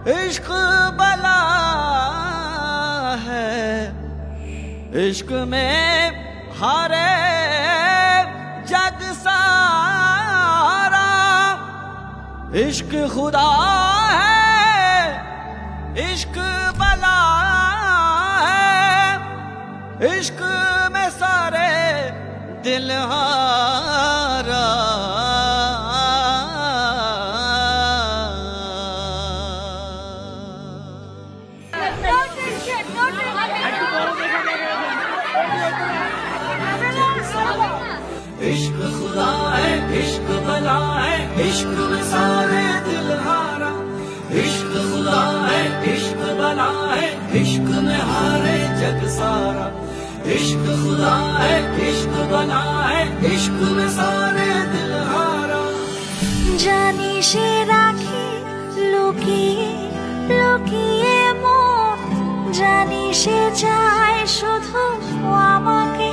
इश्क बला है, इश्क में हारे जग सारा। इश्क खुदा है, इश्क बला है, इश्क में सारे दिल हारा। इश्क खुदा है, इश्क बला है, इश्क में सारे दिल हारा। इश्क खुदा है, इश्क बला है, इश्क में हारे जग सारा। इश्क खुदा है, इश्क बला है, इश्क में सारे दिल हारा। জানি সে রাখি লুকিয়ে লুকিয়ে মন, জানি সে চায় শুধু আমাকে,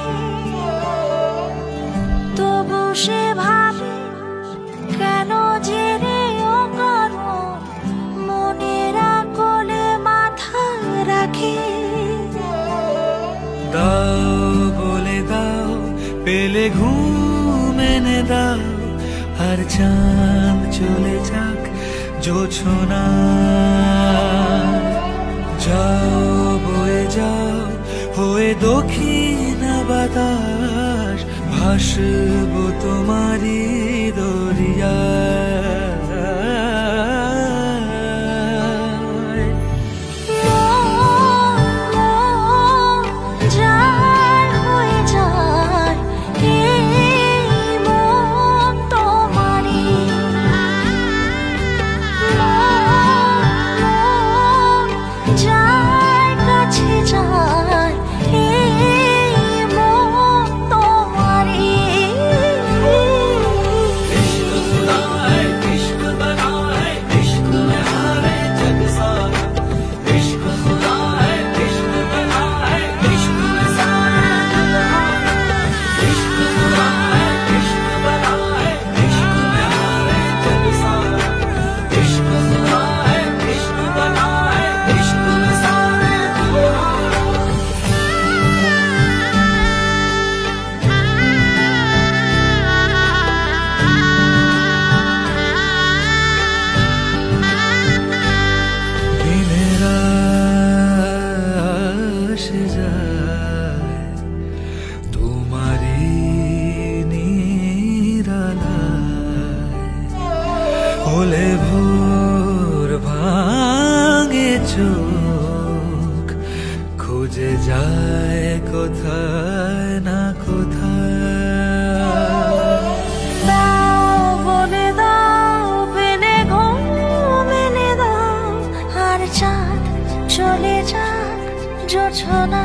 তবু সে ভাবে কেন যে রে অকারণ মনের কোলে মাথা রাখে। দাও বলে দাও, পেলে ঘুম এনে দাও, আর চাঁদ চলে যাক জোছনা। যাও বয়ে যাও হয়ে দক্ষিণ বাতাস, ভাসবো তোমারি দরিয়ায়। হলে ভোর ভাঙে চোখ, খুঁজে যায় কোথায় না কোথায়। দাও বলে দাও, পেলে ঘুম এনে দাও, আর চাঁদ চলে যাক জোছনা।